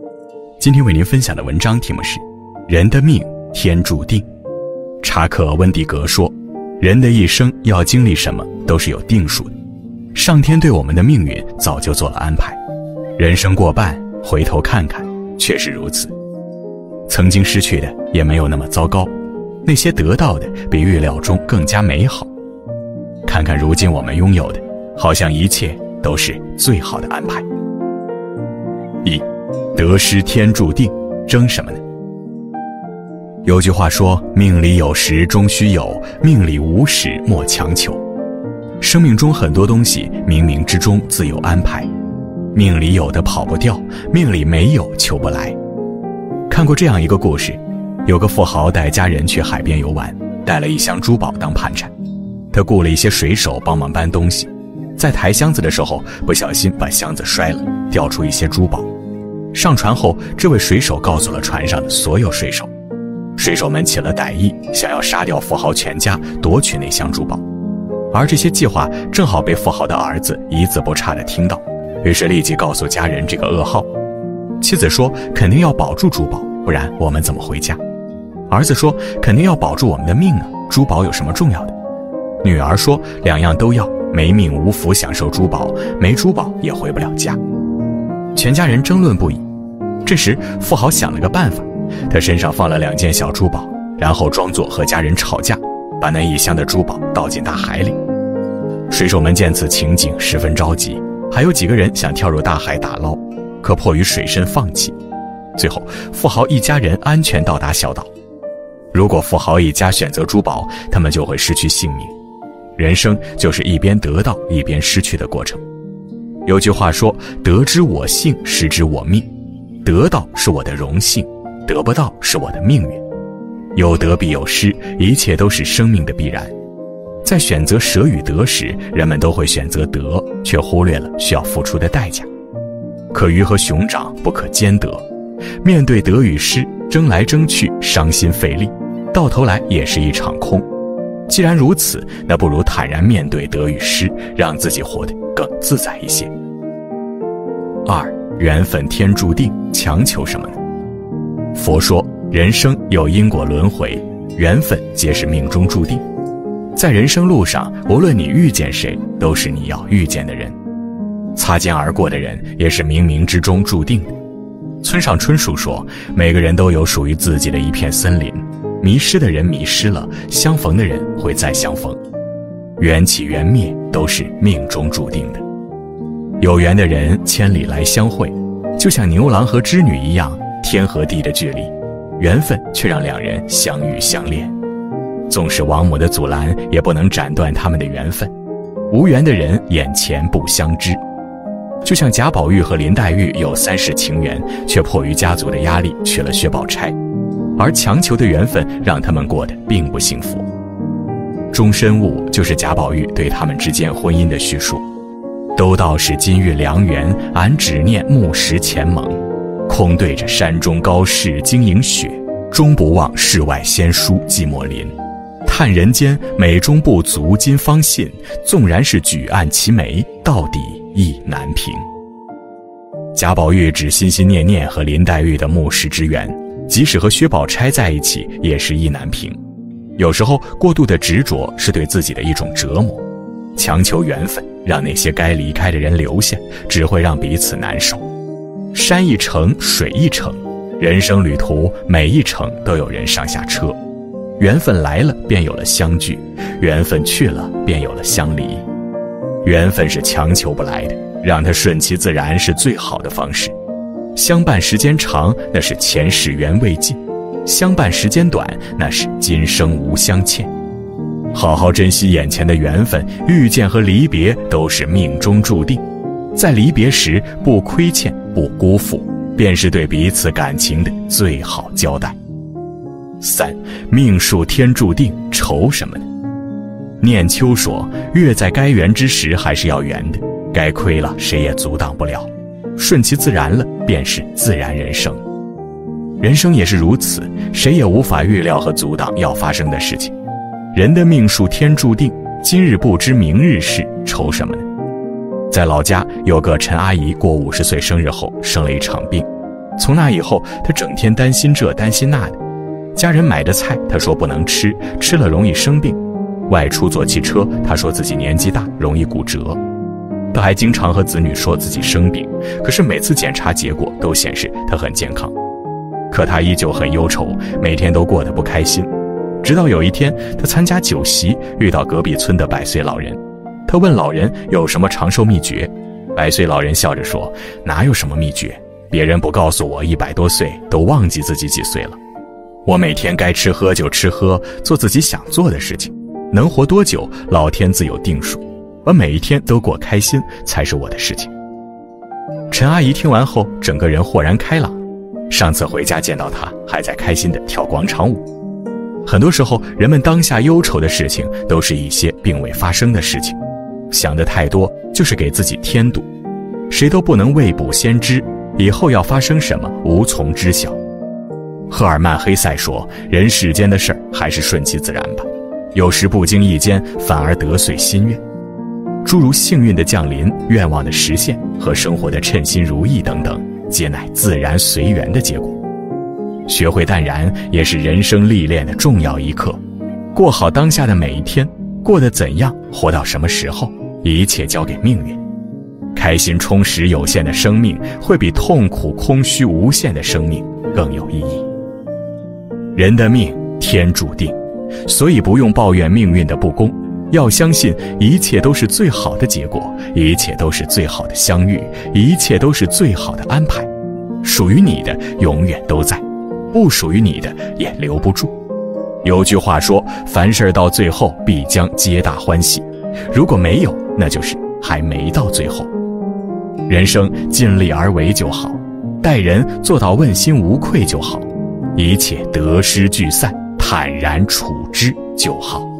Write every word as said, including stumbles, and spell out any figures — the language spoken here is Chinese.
今天为您分享的文章题目是人的命天注定。查克·温迪格说，人的一生要经历什么都是有定数的，上天对我们的命运早就做了安排。人生过半，回头看看，确实如此。曾经失去的也没有那么糟糕，那些得到的比预料中更加美好。看看如今我们拥有的，好像一切都是最好的安排。一，得失天注定，争什么呢？有句话说，命里有时终须有，命里无时莫强求。生命中很多东西冥冥之中自有安排，命里有的跑不掉，命里没有求不来。看过这样一个故事，有个富豪带家人去海边游玩，带了一箱珠宝当盘缠。他雇了一些水手帮忙搬东西，在抬箱子的时候不小心把箱子摔了，掉出一些珠宝。上船后，这位水手告诉了船上的所有水手，水手们起了歹意，想要杀掉富豪全家，夺取那箱珠宝。而这些计划正好被富豪的儿子一字不差地听到，于是立即告诉家人这个噩耗。妻子说，肯定要保住珠宝，不然我们怎么回家？儿子说，肯定要保住我们的命啊，珠宝有什么重要的？女儿说，两样都要，没命无福享受珠宝，没珠宝也回不了家。全家人争论不已。这时富豪想了个办法，他身上放了两件小珠宝，然后装作和家人吵架，把那一箱的珠宝倒进大海里。水手们见此情景十分着急，还有几个人想跳入大海打捞，可迫于水深放弃。最后富豪一家人安全到达小岛。如果富豪一家选择珠宝，他们就会失去性命。人生就是一边得到一边失去的过程。有句话说，得之我幸，失之我命。得到是我的荣幸，得不到是我的命运。有得必有失，一切都是生命的必然。在选择舍与得时，人们都会选择得，却忽略了需要付出的代价。可鱼和熊掌不可兼得，面对得与失，争来争去，伤心费力，到头来也是一场空。既然如此，那不如坦然面对得与失，让自己活得更自在一些。二，缘分天注定，强求什么呢？佛说，人生有因果轮回，缘分皆是命中注定。在人生路上，无论你遇见谁，都是你要遇见的人。擦肩而过的人，也是冥冥之中注定的。村上春树说，每个人都有属于自己的一片森林，迷失的人迷失了，相逢的人会再相逢。缘起缘灭都是命中注定的。有缘的人千里来相会，就像牛郎和织女一样，天和地的距离，缘分却让两人相遇相恋。纵使王母的阻拦，也不能斩断他们的缘分。无缘的人眼前不相知。就像贾宝玉和林黛玉有三世情缘，却迫于家族的压力娶了薛宝钗，而强求的缘分让他们过得并不幸福。终身物就是贾宝玉对他们之间婚姻的叙述。都道是金玉良缘，俺只念木石前盟。空对着山中高士晶莹雪，终不忘世外仙姝寂寞林。叹人间美中不足今方信，纵然是举案齐眉，到底意难平。贾宝玉只心心念念和林黛玉的木石之缘，即使和薛宝钗在一起也是意难平。有时候过度的执着是对自己的一种折磨，强求缘分，让那些该离开的人留下，只会让彼此难受。山一程，水一程，人生旅途每一程都有人上下车。缘分来了便有了相聚，缘分去了便有了相离。缘分是强求不来的，让它顺其自然是最好的方式。相伴时间长，那是前世缘未尽；相伴时间短，那是今生无相欠。好好珍惜眼前的缘分，遇见和离别都是命中注定。在离别时不亏欠不辜负，便是对彼此感情的最好交代。三，命数天注定，愁什么呢？念秋说，月在该圆之时还是要圆的，该亏了谁也阻挡不了，顺其自然了便是自然人生。人生也是如此，谁也无法预料和阻挡要发生的事情。人的命数天注定，今日不知明日事，愁什么呢？在老家有个陈阿姨过五十岁生日后生了一场病， 从那以后，他整天担心这担心那的，家人买的菜他说不能吃，吃了容易生病，外出坐汽车他说自己年纪大容易骨折。他还经常和子女说自己生病，可是每次检查结果都显示他很健康。可他依旧很忧愁，每天都过得不开心。直到有一天，他参加酒席，遇到隔壁村的百岁老人，他问老人有什么长寿秘诀。百岁老人笑着说，哪有什么秘诀，别人不告诉我一百多岁都忘记自己几岁了。我每天该吃喝就吃喝，做自己想做的事情，能活多久老天自有定数，我每一天都过开心才是我的事情。陈阿姨听完后整个人豁然开朗，上次回家见到她还在开心地跳广场舞。很多时候人们当下忧愁的事情都是一些并未发生的事情，想得太多就是给自己添堵。谁都不能未卜先知，以后要发生什么无从知晓。赫尔曼·黑塞说，人世间的事儿还是顺其自然吧，有时不经意间反而得遂心愿。诸如幸运的降临、愿望的实现和生活的称心如意等等，皆乃自然随缘的结果。学会淡然也是人生历练的重要一课，过好当下的每一天，过得怎样，活到什么时候，一切交给命运。开心充实有限的生命，会比痛苦空虚无限的生命更有意义。人的命天注定，所以不用抱怨命运的不公，要相信一切都是最好的结果，一切都是最好的相遇，一切都是最好的安排。属于你的永远都在，不属于你的也留不住。有句话说，凡事到最后必将皆大欢喜，如果没有，那就是还没到最后。人生尽力而为就好，待人做到问心无愧就好，一切得失聚散坦然处之就好。